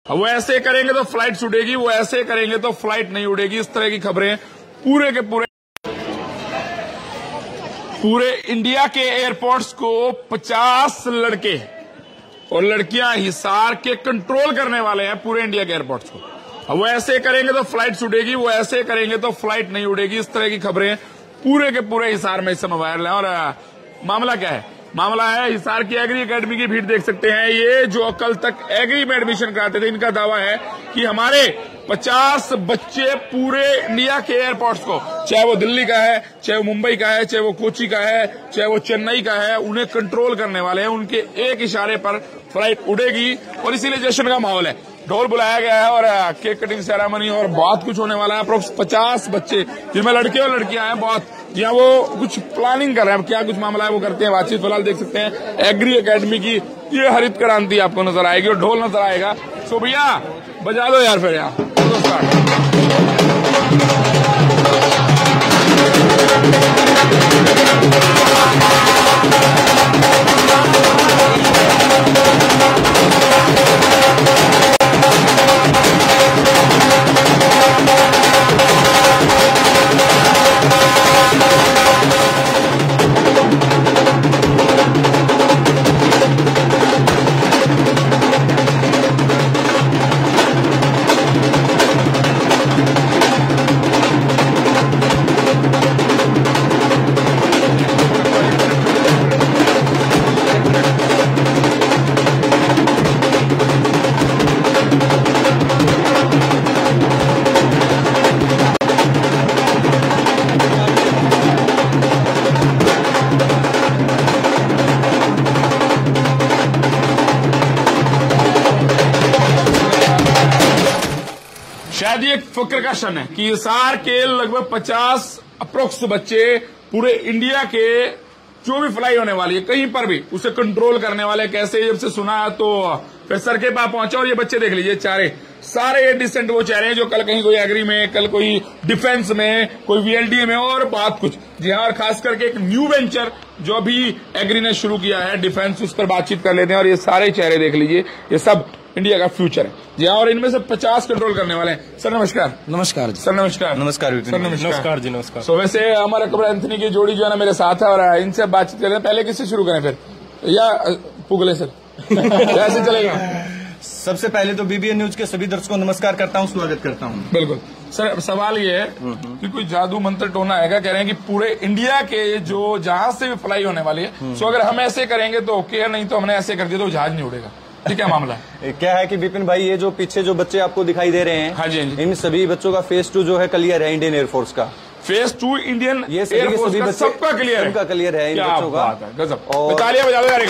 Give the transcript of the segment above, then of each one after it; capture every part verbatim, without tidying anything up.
वो ऐसे करेंगे तो फ्लाइट उड़ेगी, वो ऐसे करेंगे तो फ्लाइट नहीं उड़ेगी। इस तरह की खबरें पूरे के पूरे पूरे इंडिया के एयरपोर्ट्स को पचास लड़के और लड़कियां हिसार के कंट्रोल करने वाले हैं पूरे इंडिया के एयरपोर्ट्स को। वो ऐसे करेंगे तो फ्लाइट उड़ेगी, वो ऐसे करेंगे तो फ्लाइट नहीं उड़ेगी। इस तरह की खबरें पूरे के पूरे हिसार में इस समय वायरल है। और मामला क्या है? मामला है हिसार की एग्री एकेडमी की भीड़ देख सकते हैं। ये जो कल तक एग्री में एडमिशन कराते थे, इनका दावा है कि हमारे पचास बच्चे पूरे इंडिया के एयरपोर्ट्स को, चाहे वो दिल्ली का है, चाहे वो मुंबई का है, चाहे वो कोची का है, चाहे वो चेन्नई का है, उन्हें कंट्रोल करने वाले हैं। उनके एक इशारे पर फ्लाइट उड़ेगी और इसीलिए जश्न का माहौल है। ढोल बुलाया गया है और केक कटिंग सेरेमनी और बहुत कुछ होने वाला है। अप्रोक्स पचास बच्चे जिनमें लड़के और लड़कियां हैं, बहुत यहाँ वो कुछ प्लानिंग कर रहे हैं। क्या कुछ मामला है वो करते हैं बातचीत। फिलहाल देख सकते हैं एग्री एकेडमी की ये हरित क्रांति आपको नजर आएगी और ढोल नजर आएगा। सो भैया बजा दो यार फिर यहाँ शायद ये एक फक्र का क्षण है कि हिसार के लगभग पचास अप्रोक्स बच्चे पूरे इंडिया के जो भी फ्लाई होने वाली है कहीं पर भी उसे कंट्रोल करने वाले। कैसे जब से सुना तो फिर सर के पास पहुंचा और ये बच्चे देख लीजिए चारे सारे ये डिसेंट वो चेहरे हैं जो कल कहीं कोई एग्री में, कल कोई डिफेंस में, कोई वीएलडीए में और बहुत कुछ। जी हाँ, और खास करके एक न्यू वेंचर जो अभी एग्री ने शुरू किया है डिफेंस, उस पर बातचीत कर लेते हैं। और ये सारे चेहरे देख लीजिए, ये सब इंडिया का फ्यूचर है। जी हाँ, और इनमें से पचास कंट्रोल करने वाले हैं। सर नमस्कार। नमस्कार सर नमस्कार। नमस्कार सर नमस्कार। नमस्कार जी नमस्कार। सो वैसे हमारा कबर एंथनी की जोड़ी जो है ना मेरे साथ है और इनसे बातचीत करें। पहले किससे शुरू करें फिर, या पुगले सर ऐसे चलेगा? सबसे पहले तो बीबीएन न्यूज के सभी दर्शकों को नमस्कार करता हूँ, स्वागत करता हूँ। बिल्कुल सर, सवाल ये है कि कोई जादू मंत्र टोना आएगा? कह रहे हैं कि पूरे इंडिया के जो जहाज से भी फ्लाई होने वाली है, सो अगर हम ऐसे करेंगे तो ओके है, नहीं तो हमने ऐसे कर दिया तो जहाज नहीं उड़ेगा। ठीक है मामला क्या है कि विपिन भाई, ये जो पीछे जो बच्चे आपको दिखाई दे रहे हैं, हाँ जी, हाँ जी। इन सभी बच्चों का फेज टू जो है क्लियर है इंडियन एयरफोर्स का। फेज टू इंडियन ये एयरफोर्स का सबका क्लियर है, सबका क्लियर है इन बच्चों का। गजब। और तालियां बजा दो यार।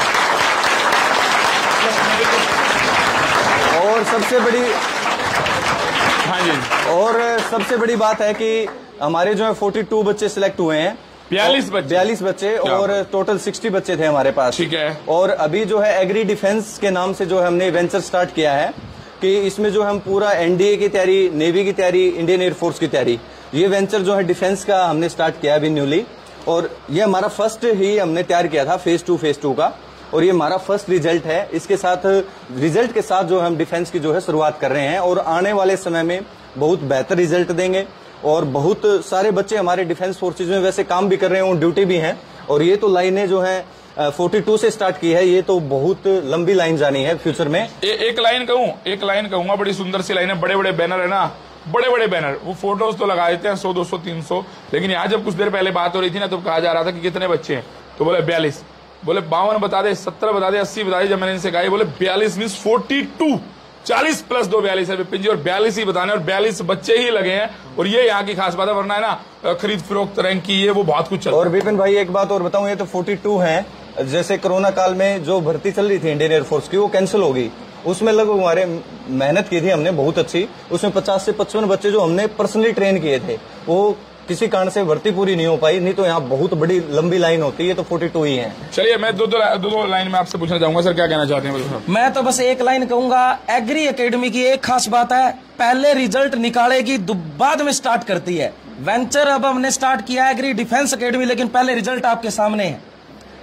और सबसे बड़ी हाँ जी, और सबसे बड़ी बात है कि हमारे जो है बयालीस बच्चे सिलेक्ट हुए हैं। बयालीस बच्चे बयालीस बच्चे और टोटल साठ बच्चे थे हमारे पास। ठीक है। और अभी जो है एग्री डिफेंस के नाम से जो है हमने वेंचर स्टार्ट किया है कि इसमें जो हम पूरा एनडीए की तैयारी, नेवी की तैयारी, इंडियन एयरफोर्स की तैयारी, ये वेंचर जो है डिफेंस का हमने स्टार्ट किया अभी न्यूली। और ये हमारा फर्स्ट ही हमने तैयार किया था फेज टू फेज टू का, और ये हमारा फर्स्ट रिजल्ट है। इसके साथ रिजल्ट के साथ जो हम डिफेंस की जो है शुरुआत कर रहे हैं और आने वाले समय में बहुत बेहतर रिजल्ट देंगे। और बहुत सारे बच्चे हमारे डिफेंस फोर्सेज में वैसे काम भी कर रहे हैं और ड्यूटी भी हैं। और ये तो लाइनें जो है बयालीस से स्टार्ट की है, ये तो बहुत लंबी लाइन जानी है फ्यूचर में। ए, एक लाइन कहूँ एक लाइन कहूंगा, बड़ी सुंदर सी लाइन है। बड़े बड़े बैनर है ना, बड़े बड़े बैनर, वो फोटोज तो लगा देते हैं सौ दो सौ तीन सौ, लेकिन यहाँ जब कुछ देर पहले बात हो रही थी ना तो कहा जा रहा था कि कितने बच्चे हैं, तो बोले बयालीस, बोले बावन बता दे, सत्तर बता दे, अस्सी बता दे। जब मैंने इनसे कहा बोले बयालीस मीन फोर्टी टू, चालीस प्लस दो बयालीस है विपिन जी, और बयालीस ही बताने और बयालीस बच्चे ही लगे हैं। और ये यहाँ की खास बात है, वरना है ना खरीद फरोख्त रैंक की ये वो बहुत कुछ चलता है। और विपिन भाई एक बात और बताऊं, ये तो बयालीस है। जैसे कोरोना काल में जो भर्ती चल रही थी इंडियन एयरफोर्स की, वो कैंसिल हो गई। उसमें लगभग हमारे मेहनत की थी हमने बहुत अच्छी, उसमें पचास से पचपन बच्चे जो हमने पर्सनली ट्रेन किए थे, वो किसी कारण से भर्ती पूरी नहीं हो पाई, नहीं तो यहाँ बहुत बड़ी लंबी लाइन होती है। तो बयालीस ही है। चलिए मैं दो दो, दो, दो लाइन में आपसे पूछना चाहूंगा, सर क्या कहना चाहते हैं? मैं तो बस एक लाइन कहूंगा, एग्री एकेडमी की एक खास बात है, पहले रिजल्ट निकालेगी बाद में स्टार्ट करती है। वेंचर अब हमने स्टार्ट किया एग्री डिफेंस एकेडमी, लेकिन पहले रिजल्ट आपके सामने है।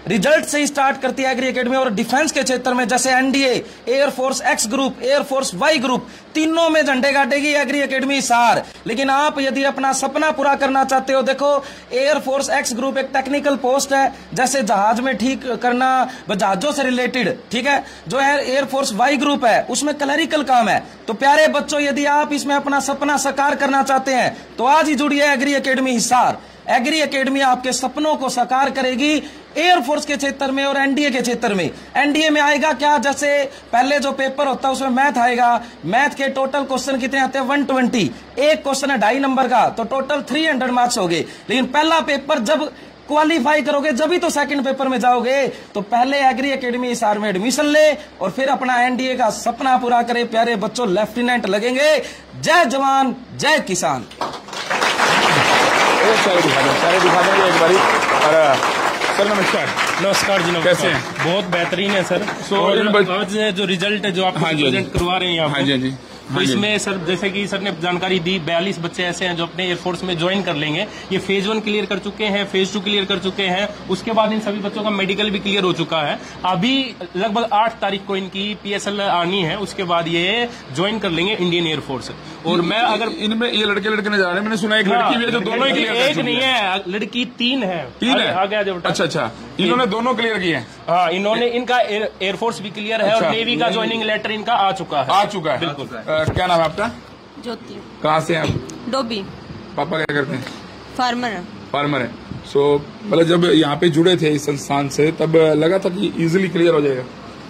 रिजल्ट से ही स्टार्ट करती है एग्री एकेडमी। और डिफेंस के क्षेत्र में जैसे NDA, air force X group, air force Y group, तीनों में झंडे गाड़ेगी एग्री एकेडमी हिसार। लेकिन आप यदि अपना सपना पूरा करना चाहते हो, देखो एयरफोर्स एक्स ग्रुप एक टेक्निकल पोस्ट है, जैसे जहाज में ठीक करना, जहाजों से रिलेटेड, ठीक है। जो है एयरफोर्स वाई ग्रुप है उसमें क्लरिकल काम है। तो प्यारे बच्चों, यदि आप इसमें अपना सपना साकार करना चाहते हैं तो आज ही जुड़िए agri academy Hisar. Agri academy आपके सपनों को साकार करेगी एयरफोर्स के क्षेत्र में और एनडीए के क्षेत्र में। एनडीए में आएगा क्या, जैसे पहले जो पेपर होता है उसमें मैथ आएगा। मैथ के टोटल क्वेश्चन कितने आते हैं, वन ट्वेंटी। एक क्वेश्चन है ढाई नंबर का, तो टोटल थ्री हंड्रेड मार्क्स हो गए। लेकिन पहला पेपर जब क्वालिफाई करोगे जब ही तो सेकंड पेपर में जाओगे। तो पहले एग्री एकेडमी हिसार में एडमिशन ले और फिर अपना एनडीए का सपना पूरा करे। प्यारे बच्चों, लेफ्टिनेंट लगेंगे। जय जवान जय किसान। सारे दिखा दें सारे दिखा देंगे एक बारी। और सर नमस्कार। नमस्कार जी, नमस्कार। कैसे हैं? बहुत बेहतरीन है सर। so, आज जो रिजल्ट है जो आप हाँ प्रेजेंट करवा रहे हैं यहाँ हाँ जी, हाँ जी। तो इसमें सर जैसे कि सर ने जानकारी दी, बयालीस बच्चे ऐसे हैं जो अपने एयरफोर्स में ज्वाइन कर लेंगे। ये फेज वन क्लियर कर चुके हैं, फेज टू क्लियर कर चुके हैं, उसके बाद इन सभी बच्चों का मेडिकल भी क्लियर हो चुका है। अभी लगभग आठ तारीख को इनकी पीएसएल आनी है, उसके बाद ये ज्वाइन कर लेंगे इंडियन एयरफोर्स। और मैं अगर इनमें ये लड़के लड़के नजर आ रहे हैं, मैंने सुना एक लड़की भी है जो दोनों ही क्लियर, एक नहीं है, लड़की तीन है। तीन है आगे आ जाओ। अच्छा अच्छा, इन्होंने दोनों क्लियर किए हैं। हाँ, इन्होंने इनका एयरफोर्स भी क्लियर है और नेवी का ज्वाइनिंग लेटर इनका आ चुका है। आ चुका है, बिल्कुल। क्या नाम है आपका? ज्योति। कहाँ से हैं आप? डोबी। पापा क्या करते हैं? फार्मर है। फार्मर है। सो मतलब जब यहाँ पे जुड़े थे इस संस्थान से तब लगा था कि इजीली क्लियर हो जाएगा?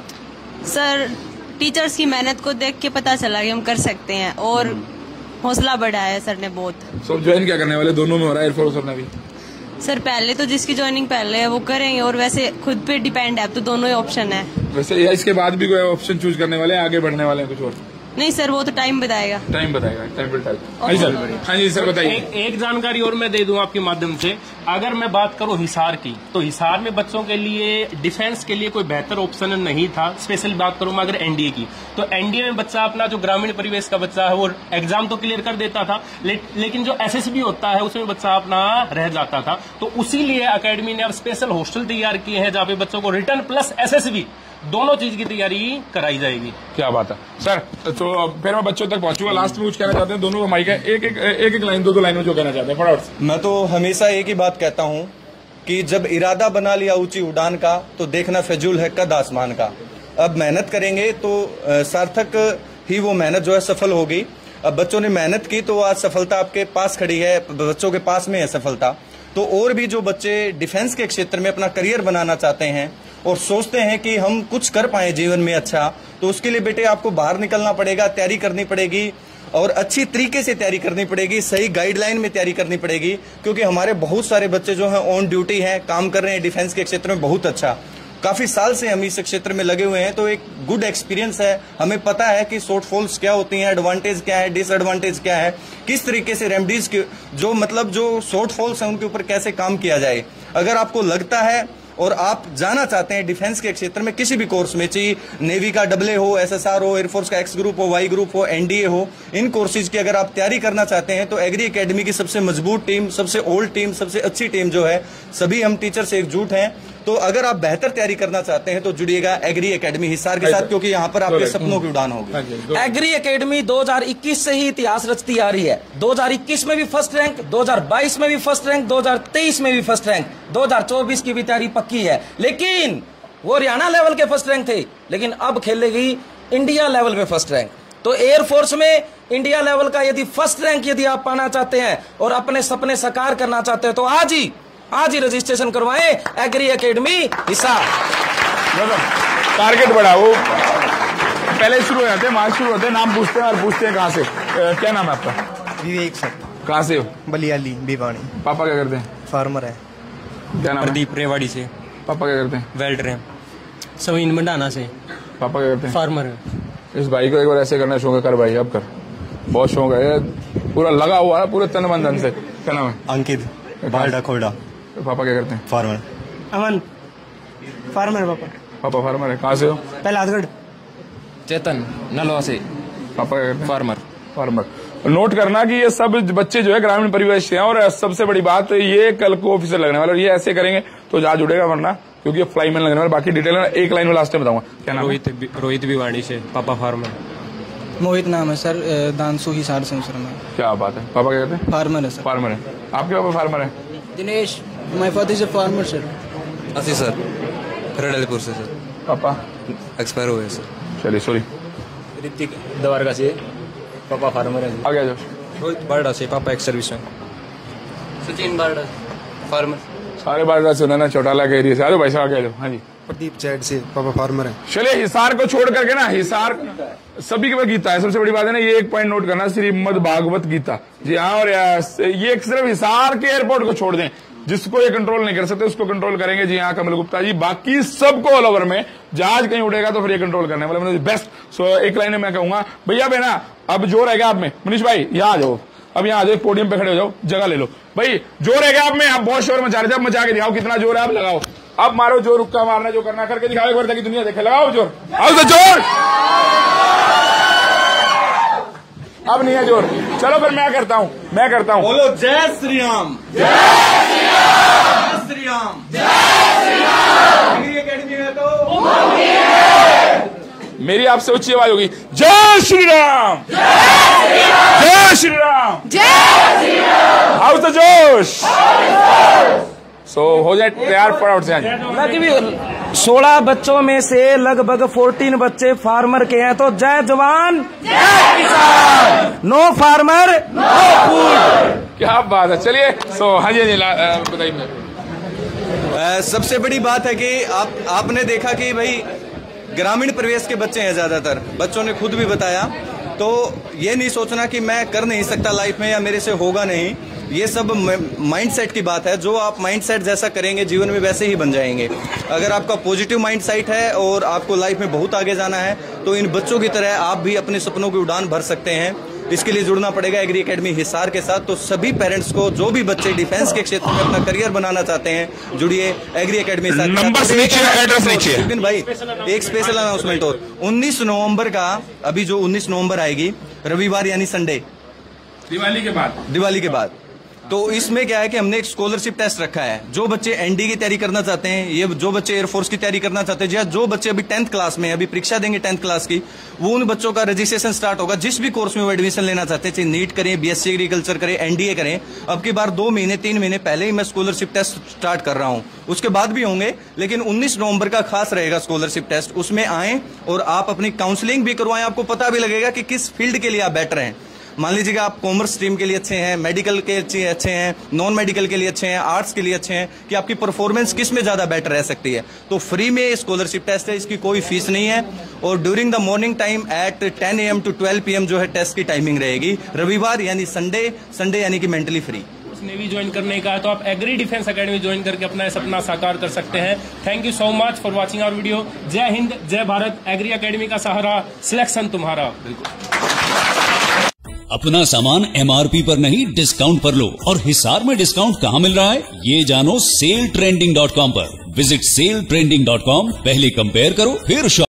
सर टीचर्स की मेहनत को देख के पता चला कि हम कर सकते हैं और हौसला बढ़ाया सर ने बहुत। सो ज्वाइन क्या करने वाले? दोनों में हो रहा है, एयरफोर्स और नेवी? सर पहले तो जिसकी ज्वाइनिंग पहले है वो करेंगे और वैसे खुद पे डिपेंड है, अब तो दोनों ही ऑप्शन है। वैसे इसके बाद भी कोई ऑप्शन चूज करने वाले हैं, आगे बढ़ने वाले हैं कुछ और? नहीं सर, वो तो टाइम बताएगा। टाइम बताएगा, टाइम विल टेल। हाँ जी सर, हाँ जी सर बताइए। एक, एक जानकारी और मैं दे दूं आपके माध्यम से। अगर मैं बात करूं हिसार की, तो हिसार में बच्चों के लिए डिफेंस के लिए कोई बेहतर ऑप्शन नहीं था। स्पेशल बात करूं मैं अगर एनडीए की, तो एनडीए में बच्चा अपना जो ग्रामीण परिवेश का बच्चा है वो एग्जाम तो क्लियर कर देता था, ले, लेकिन जो एसएसबी होता है उसमें बच्चा अपना रह जाता था। तो उसी लिए अकेडमी ने अब स्पेशल हॉस्टल तैयार किए हैं जहाँ पे बच्चों को रिटर्न प्लस एसएसबी दोनों चीज की तैयारी कराई जाएगी। क्या बात है सर। तो फिर मैं बच्चों तक पहुंचूंगा। लास्ट में कुछ कहना चाहते हैं दोनों को माइक है, एक एक एक एक लाइन दो दो लाइन में जो कहना चाहते हैं फटाफट। मैं तो हमेशा एक ही बात कहता हूं कि जब इरादा बना लिया ऊंची उड़ान का तो देखना फिजूल है कद आसमान का। अब मेहनत करेंगे तो सार्थक ही वो मेहनत जो है सफल होगी। अब बच्चों ने मेहनत की तो आज सफलता आपके पास खड़ी है, बच्चों के पास में है सफलता। तो और भी जो बच्चे डिफेंस के क्षेत्र में अपना करियर बनाना चाहते हैं और सोचते हैं कि हम कुछ कर पाए जीवन में अच्छा, तो उसके लिए बेटे आपको बाहर निकलना पड़ेगा, तैयारी करनी पड़ेगी और अच्छी तरीके से तैयारी करनी पड़ेगी, सही गाइडलाइन में तैयारी करनी पड़ेगी। क्योंकि हमारे बहुत सारे बच्चे जो हैं ऑन ड्यूटी हैं, काम कर रहे हैं डिफेंस के क्षेत्र में बहुत अच्छा। काफी साल से हम इस क्षेत्र में लगे हुए हैं, तो एक गुड एक्सपीरियंस है। हमें पता है कि शॉर्टफॉल्स क्या होती हैं, एडवांटेज क्या है, डिसएडवांटेज क्या है, किस तरीके से रेमेडीज के जो मतलब जो शॉर्टफॉल्स हैं उनके ऊपर कैसे काम किया जाए। अगर आपको लगता है और आप जाना चाहते हैं डिफेंस के क्षेत्र में किसी भी कोर्स में, चाहे नेवी का डबल हो, एसएसआर हो, एयरफोर्स का एक्स ग्रुप हो, वाई ग्रुप हो, एनडीए हो, इन कोर्सेज की अगर आप तैयारी करना चाहते हैं तो एग्री एकेडमी की सबसे मजबूत टीम, सबसे ओल्ड टीम, सबसे अच्छी टीम जो है, सभी हम टीचर से एकजुट हैं। तो अगर आप बेहतर तैयारी करना चाहते हैं तो जुड़िएगा एग्री एकेडमी हिसार के साथ, क्योंकि यहाँ पर आपके सपनों की उड़ान होगी। एग्री एकेडमी दो हज़ार इक्कीस से ही इतिहास रचती आ रही है। दो हज़ार इक्कीस में भी फर्स्ट रैंक, दो हज़ार बाईस में भी फर्स्ट रैंक, दो हज़ार तेईस में भी फर्स्ट रैंक, दो हज़ार चौबीस की भी तैयारी पक्की है। लेकिन वो हरियाणा लेवल के फर्स्ट रैंक थे, लेकिन अब खेलेगी इंडिया लेवल पे फर्स्ट रैंक। तो एयरफोर्स में इंडिया लेवल का यदि फर्स्ट रैंक यदि आप पाना चाहते हैं और अपने सपने साकार करना चाहते हैं तो आज ही आज ही रजिस्ट्रेशन करवाएं एग्री एकेडमी हिसार। टारगेट बड़ा, वो पहले शुरू हो जाते हैं, मार्च शुरू होते हैं, नाम पूछते हैं और पूछते हैं कहाँ से। आ, क्या नाम है आपका? विवेक सर। कहाँ से हो? बलियाली भिवानी। पापा क्या करते हैं? फार्मर है। क्या नाम? प्रदीप रेवाड़ी से। पापा क्या करते हैं? वेल्डर हैं। सवीन मंडाना से। पापा क्या करते हैं? फार्मर है। इस भाई को एक बार ऐसे करना शौक है, कर भाई अब कर, बहुत शौक है, पूरा लगा हुआ है पूरे तन मन धन से। क्या नाम है? अंकित बालडा खोड़ा। पापा क्या करते हैं? फार्मर। अमन फार्मर। पापा पापा फार्मर है। कहाँ से हो? पहलादगढ़। चेतन नलवा से। पापा क्या करते हैं? फार्मर। फार्मर। नोट करना कि ये सब बच्चे जो है ग्रामीण परिवेश से हैं और सबसे बड़ी बात ये कल को ऑफिसर लगने वाले, और ये ऐसे करेंगे तो जा जुड़ेगा, वरना क्योंकि ये फ्लाई मैन लगने वाला। बाकी डिटेल एक लाइन में लास्ट में बताऊंगा। क्या नाम? रोहित रोहित भिवानी से, पापा फार्मर। मोहित नाम है सर, दानसू हिसार से सर मैं। क्या बात है, पापा क्या कहते हैं? फार्मर है सर। फार्मर है। आपके पापा फार्मर है? Dinesh, my father is a farmer sir. असी सर, खरड़पुर से सर। पापा एक्सपायर हुए सर। चलिए सॉरी। ऋतिक द्वारका से, पापा फार्मर है। आगे आ जाओ। रोहित बारडा से, पापा एक्स सर्विस में। सचिन बारडा फार्मर। सारे बारडा से ना, चौटाला के एरिया से। आ जाओ भाई साहब, आगे आ जाओ। हाँ जी। प्रदीप चैट से, पापा फार्मर है। चलिए, हिसार को छोड़ करके ना, हिसार सभी के पास गीता है। सबसे बड़ी बात है ना, ये एक पॉइंट नोट करना, श्रीमद् भागवत गीता। जी हाँ, और ये सिर्फ हिसार के एयरपोर्ट को छोड़ दें, जिसको ये कंट्रोल नहीं कर सकते उसको कंट्रोल करेंगे। जी हाँ, कमल गुप्ता जी। बाकी सबको ऑल ओवर में जहाज कहीं उड़ेगा तो फिर ये कंट्रोल करने वाले मतलब बेस्ट। सो एक लाइन में मैं कहूंगा भैया बेना, अब जो रहेगा आप में, मनीष भाई यहाँ आ जाओ, अब यहाँ आ जाओ, पोडियम पे खड़े हो जाओ, जगह ले लो भाई। जो रहेगा आप में, आप बहुत शोर मचा रहे थे, अब मचा के दिखाओ कितना जोर है, आप लगाओ, अब मारो जोर, रुक्का मारना जो करना करके दिखाओ एक बार ताकि दुनिया देखे। लगाओ जोर, आओ तो जोर। अब नहीं है जोर। चलो फिर मैं करता हूँ, मैं करता हूँ। बोलो जय श्री राम, जय श्री राम, जय श्री राम। एग्री एकेडमी में तो मेरी आपसे ऊंची आवाज होगी, जय श्री राम, जय श्री राम, जय श्री राम। हाउस द जोश। सो हो जाए तैयार फटाफट से। लगभग सोलह बच्चों में से लगभग फोर्टीन बच्चे फार्मर के हैं, तो जय जवान जय किसान, नो फार्मर नो फूड। क्या बात है। चलिए, सो हाँ जी, बताइए। सबसे बड़ी बात है कि आप आपने देखा कि भाई ग्रामीण परिवेश के बच्चे हैं ज्यादातर, बच्चों ने खुद भी बताया। तो ये नहीं सोचना कि मैं कर नहीं सकता लाइफ में या मेरे से होगा नहीं, ये सब माइंडसेट की बात है। जो आप माइंडसेट जैसा करेंगे जीवन में वैसे ही बन जाएंगे। अगर आपका पॉजिटिव माइंडसेट है और आपको लाइफ में बहुत आगे जाना है तो इन बच्चों की तरह आप भी अपने सपनों की उड़ान भर सकते हैं। इसके लिए जुड़ना पड़ेगा एग्री एकेडमी हिसार के साथ। तो सभी पेरेंट्स को, जो भी बच्चे डिफेंस के क्षेत्र में अपना करियर बनाना चाहते हैं, जुड़िए एग्री एकेडमी के साथ। नंबर नीचे, एड्रेस नीचे। विपिन भाई, एक स्पेशल अनाउंसमेंट और उन्नीस नवंबर का, अभी जो उन्नीस नवंबर आएगी रविवार यानी संडे, दिवाली के बाद, दिवाली के बाद, तो इसमें क्या है कि हमने एक स्कॉलरशिप टेस्ट रखा है। जो बच्चे एनडी की तैयारी करना चाहते हैं, ये जो बच्चे एयरफोर्स की तैयारी करना चाहते हैं, या जो बच्चे अभी टेंथ क्लास में अभी परीक्षा देंगे टेंथ क्लास की, वो उन बच्चों का रजिस्ट्रेशन स्टार्ट होगा। जिस भी कोर्स में वो एडमिशन लेना चाहते हैं, चाहे नीट करें, बीएससी एग्रीकल्चर करें, एनडीए करें, अब की बार दो महीने तीन महीने पहले ही मैं स्कॉलरशिप टेस्ट स्टार्ट कर रहा हूं। उसके बाद भी होंगे, लेकिन उन्नीस नवंबर का खास रहेगा स्कॉलरशिप टेस्ट। उसमें आए और आप अपनी काउंसलिंग भी करवाएं, आपको पता भी लगेगा कि किस फील्ड के लिए आप बेटर हैं। मान लीजिएगा आप कॉमर्स स्ट्रीम के लिए अच्छे हैं, मेडिकल के अच्छे हैं, नॉन मेडिकल के लिए अच्छे हैं, आर्ट्स के लिए अच्छे हैं, कि आपकी परफॉर्मेंस किस में ज्यादा बेटर रह सकती है। तो फ्री में स्कॉलरशिप टेस्ट है, इसकी कोई फीस नहीं है। और during the morning time at ten A M to twelve P M जो है टेस्ट की टाइमिंग रहेगी। रविवार यानी संडे, संडे यानी कि मेंटली फ्री। नेवी ज्वाइन करने का है तो आप एग्री डिफेंस एकेडमी ज्वाइन करके अपना सपना साकार कर सकते हैं। Thank you so much for watching our video. जय हिंद, जय भारत। एग्री एकेडमी का सहारा, सिलेक्शन तुम्हारा। अपना सामान एमआरपी पर नहीं डिस्काउंट पर लो। और हिसार में डिस्काउंट कहाँ मिल रहा है ये जानो सेल ट्रेंडिंग डॉट कॉम पर। Visit sale trending dot com. पहले कंपेयर करो फिर